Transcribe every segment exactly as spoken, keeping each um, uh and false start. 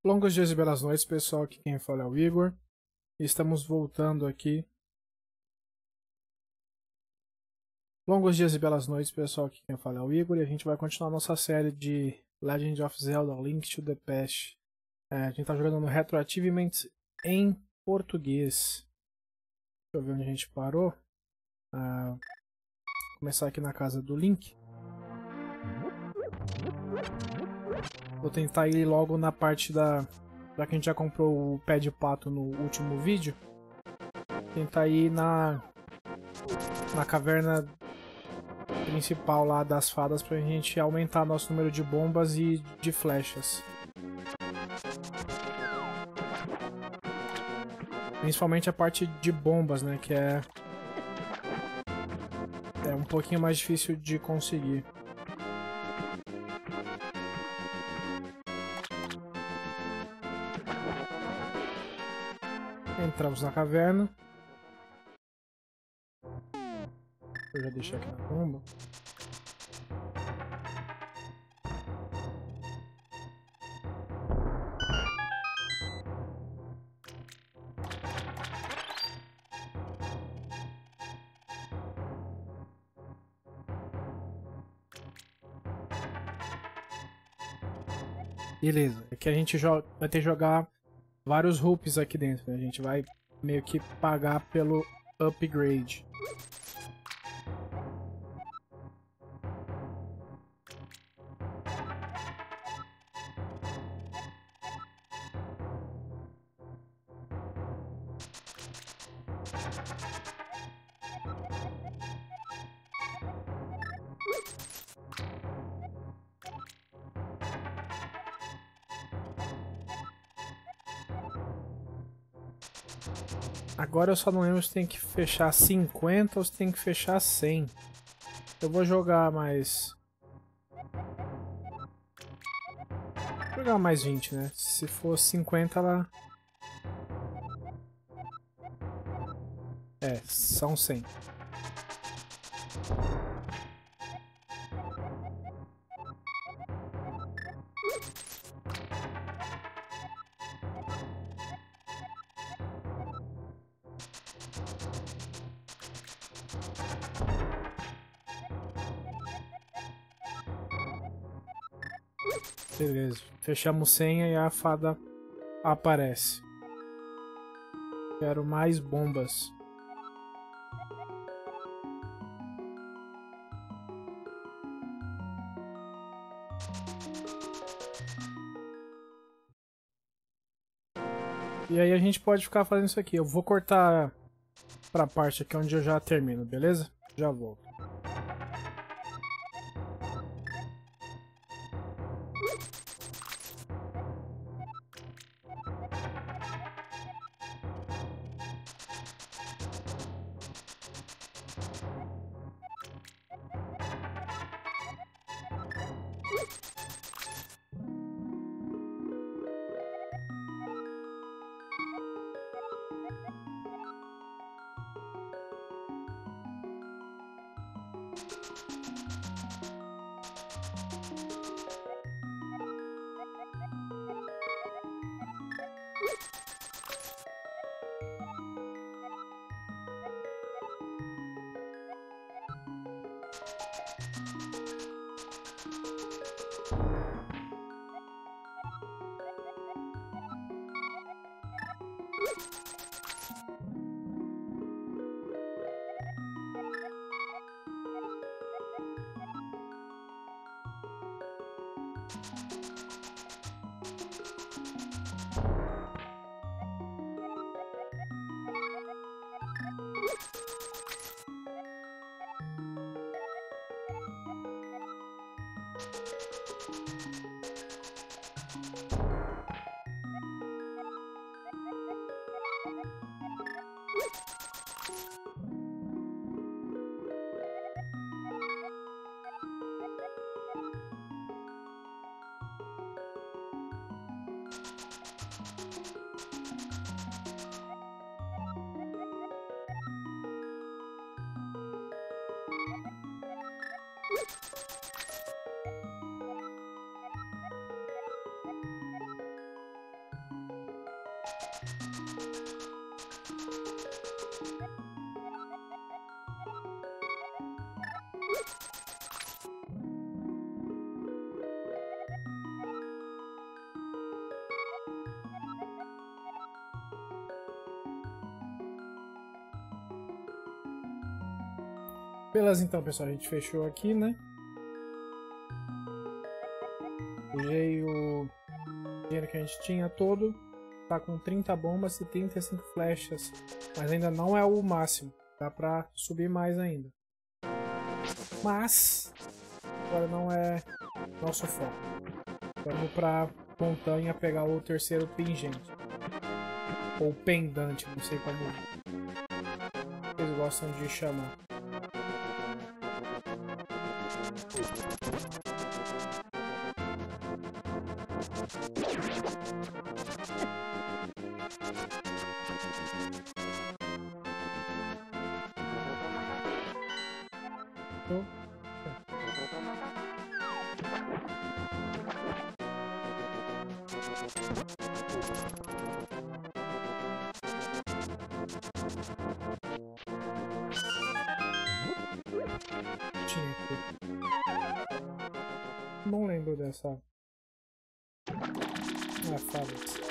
Longos dias e belas noites, pessoal. Aqui quem fala é o Igor. Estamos voltando aqui. Longos dias e belas noites, pessoal. Aqui quem fala é o Igor. E a gente vai continuar nossa série de Legend of Zelda Link to the Past. É, a gente está jogando no Retroativement em português. Deixa eu ver onde a gente parou. Ah, vou começar aqui na casa do Link. Vou tentar ir logo na parte da... Já que a gente já comprou o pé de pato no último vídeo. Tentar ir na... Na caverna principal lá das fadas pra gente aumentar nosso número de bombas e de flechas. Principalmente a parte de bombas, né? Que é... É um pouquinho mais difícil de conseguir. Entramos na caverna. Eu já deixei aqui na bomba. Beleza, aqui a gente vai ter que jogar vários rupees aqui dentro, né? A gente vai meio que pagar pelo upgrade. Agora eu só não lembro se tem que fechar cinquenta ou se tem que fechar cem. Eu vou jogar mais... Vou jogar mais vinte, né? Se for cinquenta, ela... É, são cem. Beleza, fechamos cem e a fada aparece. Quero mais bombas. E aí a gente pode ficar fazendo isso aqui. Eu vou cortar pra parte aqui onde eu já termino, beleza? Já volto. Beleza, então, pessoal, a gente fechou aqui, né? Usei o dinheiro que a gente tinha todo. Tá com trinta bombas e trinta e cinco flechas. Mas ainda não é o máximo. Dá pra subir mais ainda. Mas agora não é nosso foco. Vamos pra montanha pegar o terceiro pingente. Ou pendante, não sei como eles gostam de chamar. Não lembro dessa. Ah, fala.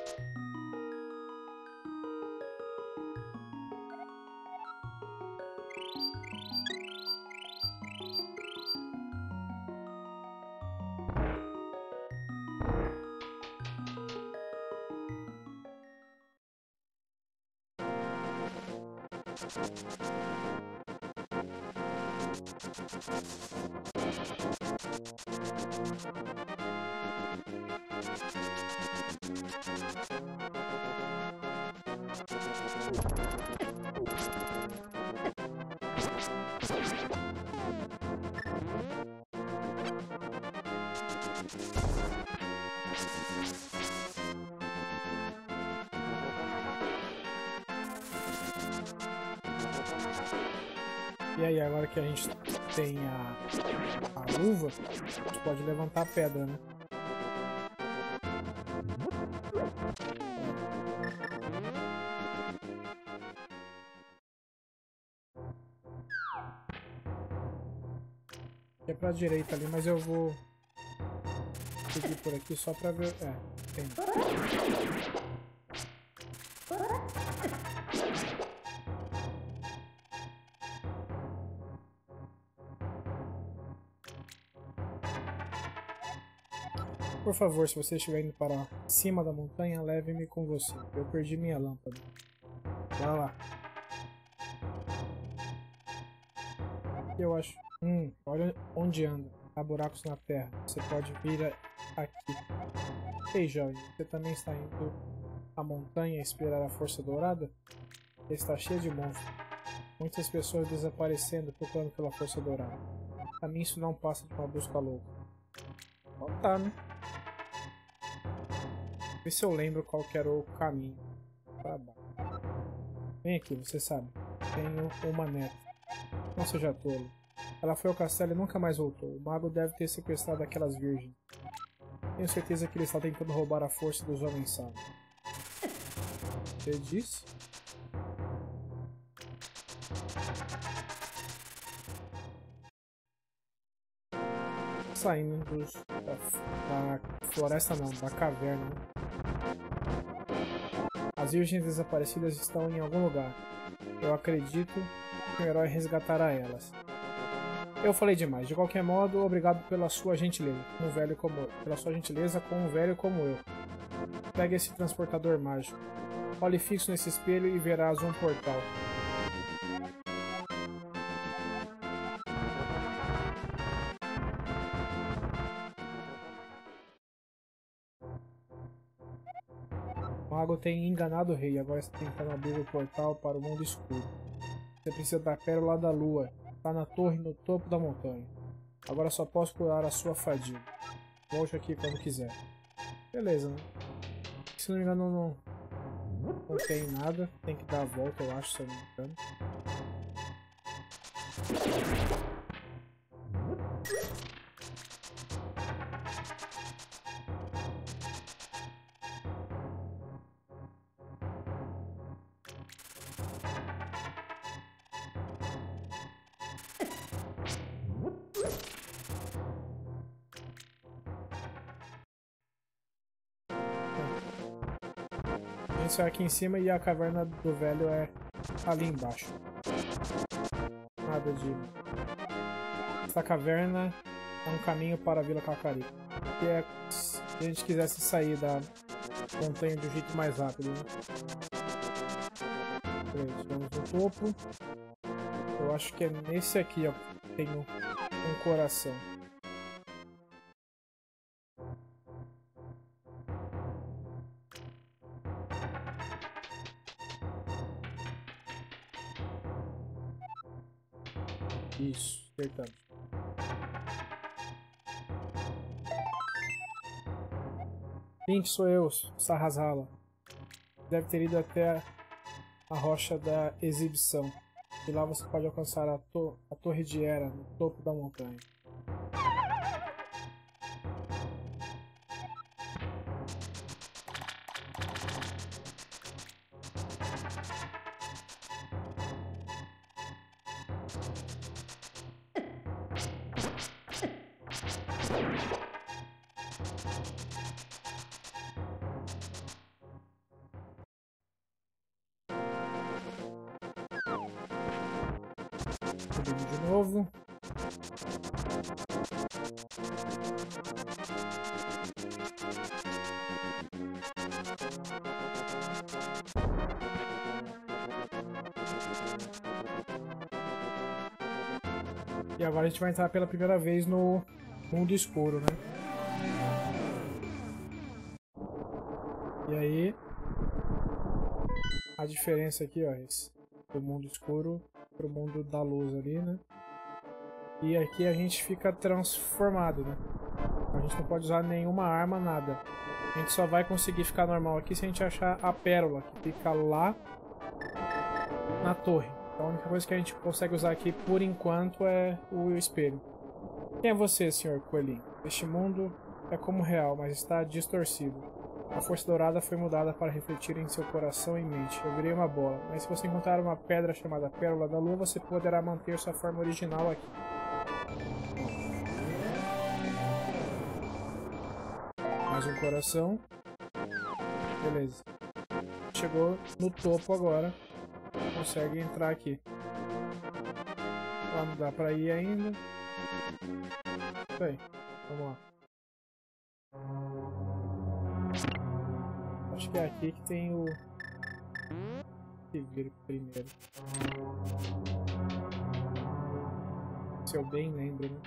E aí, agora que a gente tem a, a luva, a gente pode levantar a pedra, né? É pra direita ali, mas eu vou seguir por aqui só pra ver. É, tem. Por favor, se você estiver indo para cima da montanha, leve-me com você. Eu perdi minha lâmpada. Vai lá. Eu acho. Hum, olha onde anda. Há buracos na terra. Você pode vir aqui. Ei, jovem, você também está indo à montanha esperar a força dourada? Está cheia de monstros. Muitas pessoas desaparecendo procurando pela força dourada. A mim isso não passa de uma busca louca. Então tá, né? Vê se eu lembro qual que era o caminho para baixo. Vem aqui, você sabe. Tenho uma neta. Não seja tolo. Ela foi ao castelo e nunca mais voltou. O mago deve ter sequestrado aquelas virgens. Tenho certeza que ele está tentando roubar a força dos homens sábios. Você disse? Saindo dos, da, da floresta não, da caverna. As virgens desaparecidas estão em algum lugar. Eu acredito que o herói resgatará elas. Eu falei demais. De qualquer modo, obrigado pela sua gentileza, com um velho como eu. Pela sua gentileza com um velho como eu. Pegue esse transportador mágico. Olhe fixo nesse espelho e verás um portal. O mago tem enganado o rei, agora está tentando abrir o portal para o mundo escuro. Você precisa da pérola da lua. Está na torre no topo da montanha. Agora só posso curar a sua fadiga. Volte aqui quando quiser. Beleza, né? Se não me engano não, não tem nada. Tem que dar a volta, eu acho, se eu não me engano. Isso é aqui em cima e a caverna do velho é ali embaixo. Nada perdido. Esta caverna é um caminho para a Vila Kakariko. Que é se a gente quisesse sair da montanha do jeito mais rápido, né? Vamos no topo. Eu acho que é nesse aqui, ó, que tem um, um coração. Isso, acertamos. Link, sou eu, Sarrazala. Deve ter ido até a rocha da exibição. E lá você pode alcançar a, to a Torre de Hera, no topo da montanha. Subimos de novo. E agora a gente vai entrar pela primeira vez no mundo escuro, né? E aí a diferença aqui, ó, esse, do mundo escuro pro mundo da luz ali, né? E aqui a gente fica transformado, né? A gente não pode usar nenhuma arma, nada. A gente só vai conseguir ficar normal aqui se a gente achar a pérola, que fica lá na torre. Então a única coisa que a gente consegue usar aqui por enquanto é o espelho. Quem é você, senhor Coelhinho? Este mundo é como real, mas está distorcido. A força dourada foi mudada para refletir em seu coração e mente. Eu virei uma bola, mas se você encontrar uma pedra chamada Pérola da Lua, você poderá manter sua forma original aqui. Mais um coração. Beleza. Chegou no topo agora. Consegue entrar aqui. Lá não dá pra ir ainda. Isso aí. Vamos lá. Acho que é aqui que tem o... que vir primeiro. Se eu bem lembro, né?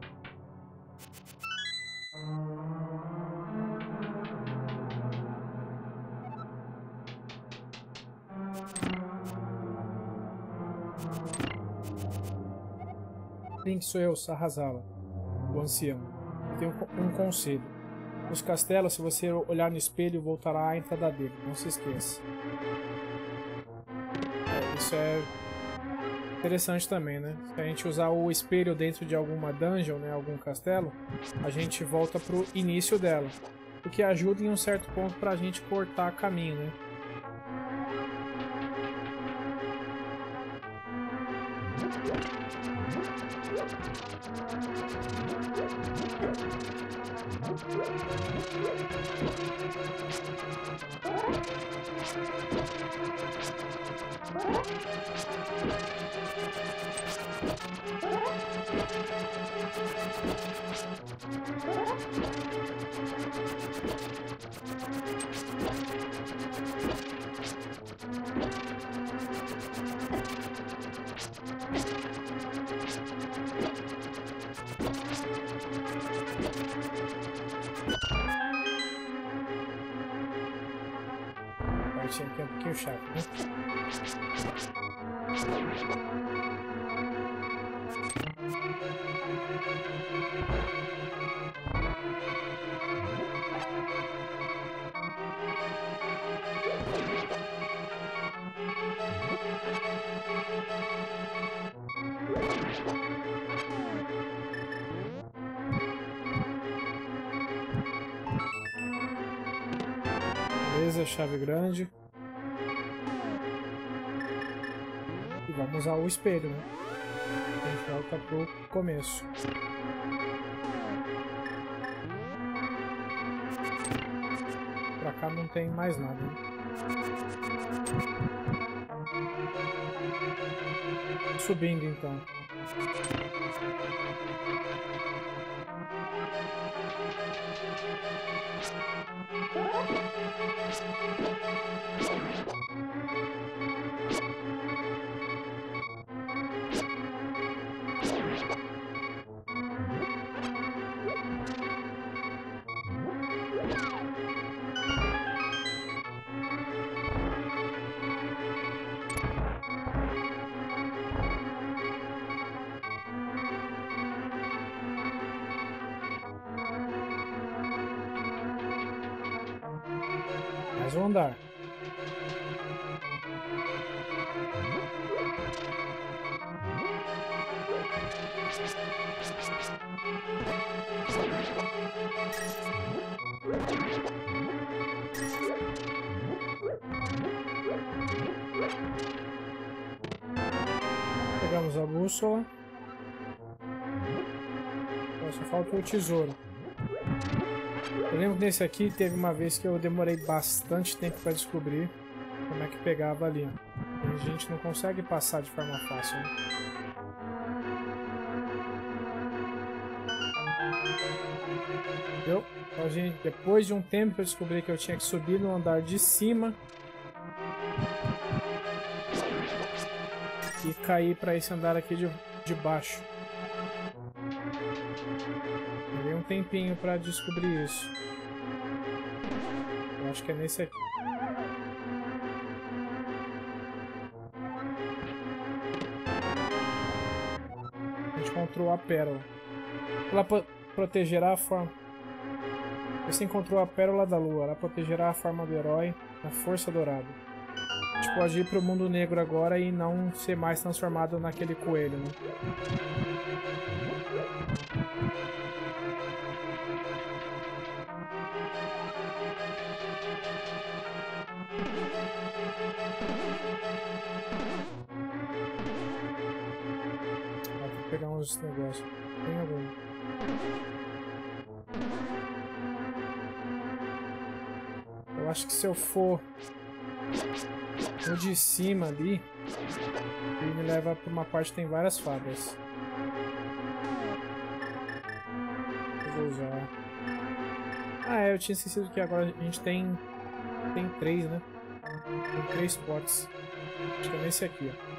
Link, sou eu, Sarrazala, o ancião. Tenho um conselho. Nos castelos, se você olhar no espelho, voltará à entrada dele. Não se esqueça. É, isso é interessante também, né? Se a gente usar o espelho dentro de alguma dungeon, né, algum castelo, a gente volta pro início dela. O que ajuda em um certo ponto pra gente cortar caminho, né? Aqui é um pouquinho chato, né? Beleza, chave grande. E vamos usar o espelho, né? A gente volta pro começo. Pra cá não tem mais nada, né? Subindo então. Mais um andar. Pegamos a bússola. Agora só falta o tesouro. Eu lembro que nesse aqui teve uma vez que eu demorei bastante tempo para descobrir como é que pegava ali. A gente não consegue passar de forma fácil, né? Eu, então, gente, depois de um tempo eu descobri que eu tinha que subir no andar de cima e cair para esse andar aqui de, de baixo. Levei um tempinho para descobrir isso. Eu acho que é nesse aqui. A gente encontrou a pérola. Ela pro protegerá a forma. Você encontrou a pérola da lua. Ela protegerá a forma do herói, a força dourada. A gente pode ir pro mundo negro agora e não ser mais transformado naquele coelho, né? Ah, vou pegar uns negócios. Tem algum? Eu acho que se eu for no de cima ali, ele me leva para uma parte que tem várias fadas. Eu vou usar. Ah, é, eu tinha esquecido que agora a gente tem tem três, né? Tem três potes. Acho que é nesse aqui, ó.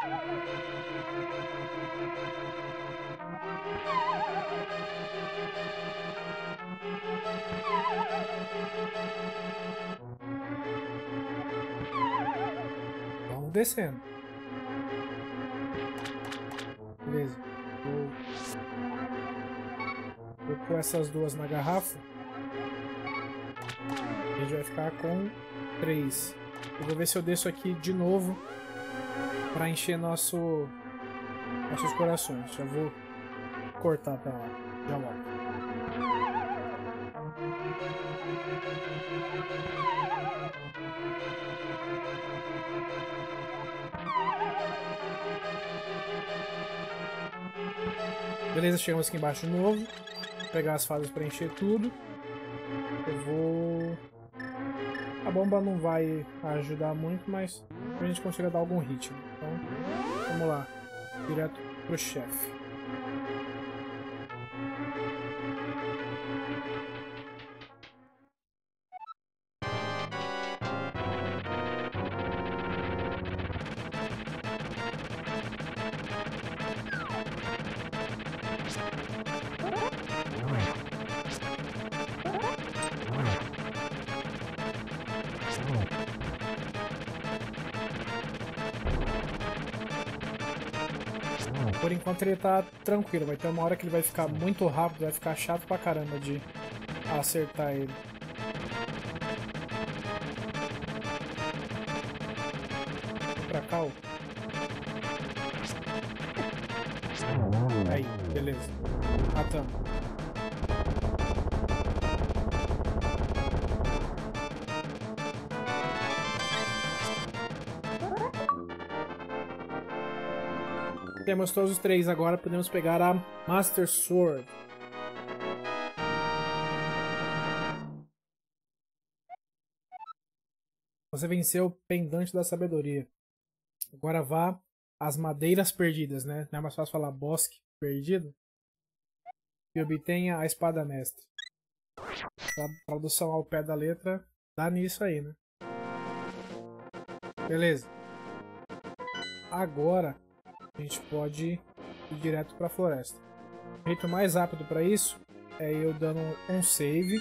Vamos descendo. Beleza. Vou, vou pôr essas duas na garrafa. A gente vai ficar com três. Eu vou ver se eu desço aqui de novo para encher nosso, nossos corações. Já vou cortar para lá. Já volto. Beleza, chegamos aqui embaixo de novo. Vou pegar as fadas para encher tudo. Eu vou... A bomba não vai ajudar muito, mas a gente consiga dar algum ritmo. Então, vamos lá. Direto pro chefe. Por enquanto ele tá tranquilo, vai ter uma hora que ele vai ficar muito rápido, vai ficar chato pra caramba de acertar ele. Vou pra cá, ó. Aí, beleza. Matamos. Temos todos os três agora, podemos pegar a Master Sword. Você venceu o Pendante da Sabedoria. Agora vá as madeiras perdidas, né? Não é mais fácil falar bosque perdido. E obtenha a espada mestre. A tradução ao pé da letra dá nisso aí, né? Beleza. Agora a gente pode ir direto para a floresta. O jeito mais rápido para isso é eu dando um save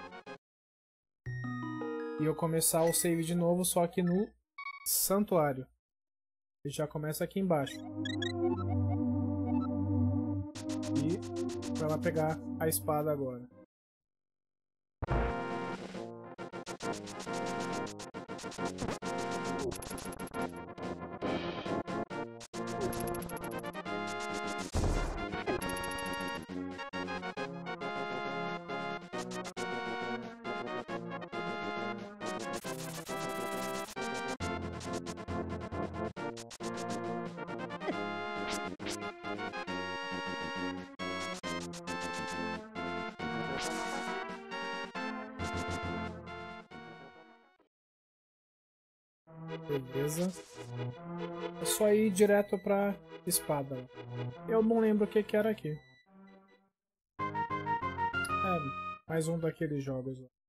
e eu começar o save de novo, só que no santuário. Ele já começa aqui embaixo. E vai lá pegar a espada agora. Beleza. É só ir direto pra espada. Eu não lembro o que que era aqui. É, mais um daqueles jogos lá.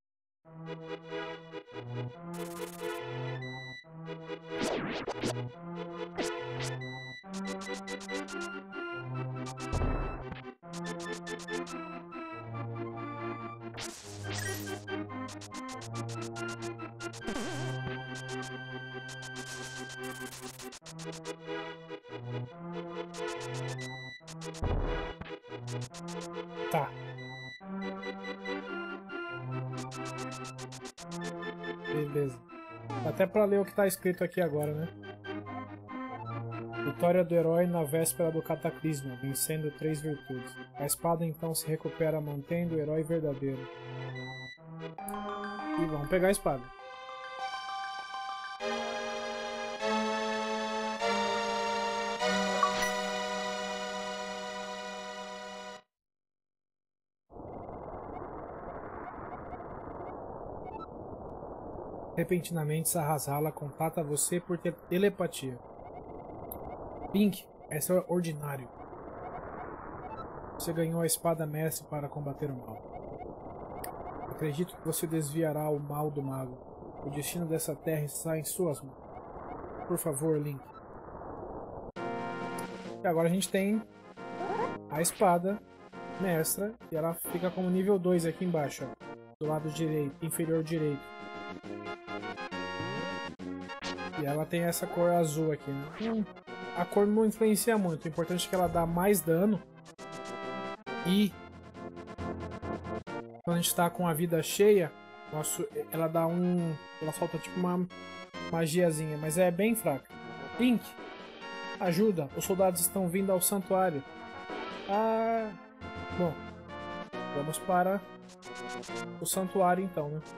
Tá. Beleza. Até pra ler o que tá escrito aqui agora, né? Vitória do herói na véspera do cataclismo, vencendo três virtudes. A espada então se recupera mantendo o herói verdadeiro. E vamos pegar a espada. Repentinamente, Sahasrara contata você por ter telepatia. Link, esse é ordinário. Você ganhou a espada mestre para combater o mal. Acredito que você desviará o mal do mago. O destino dessa terra está em suas mãos. Por favor, Link. E agora a gente tem a espada mestra e ela fica como nível dois aqui embaixo, ó, do lado direito, inferior direito. E ela tem essa cor azul aqui, né? Hum, a cor não influencia muito, o importante é que ela dá mais dano. E quando a gente tá com a vida cheia, nosso, ela dá um... ela solta tipo uma magiazinha, mas é bem fraca. Link, ajuda, os soldados estão vindo ao santuário. Ah... Bom, vamos para o santuário então, né?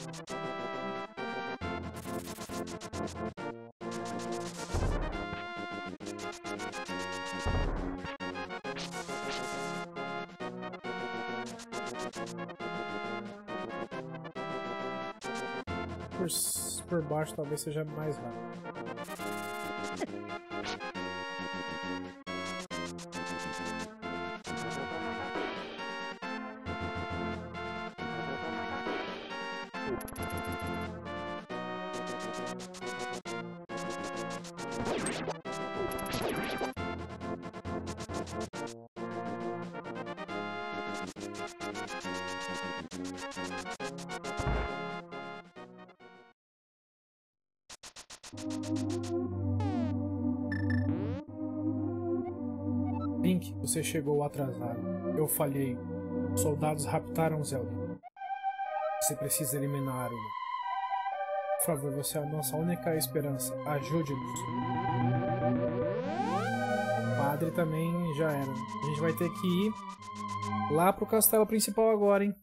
Por, por baixo talvez seja mais rápido. Link, você chegou atrasado. Eu falhei. Os soldados raptaram Zelda. Você precisa eliminar-o. Por favor, você é a nossa única esperança. Ajude-nos. O padre também já era. A gente vai ter que ir lá pro castelo principal agora, hein?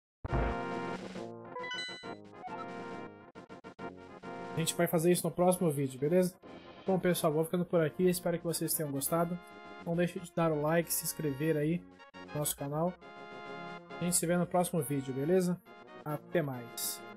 A gente vai fazer isso no próximo vídeo, beleza? Bom, pessoal, vou ficando por aqui. Espero que vocês tenham gostado. Não deixe de dar o like, se inscrever aí no nosso canal. A gente se vê no próximo vídeo, beleza? Até mais.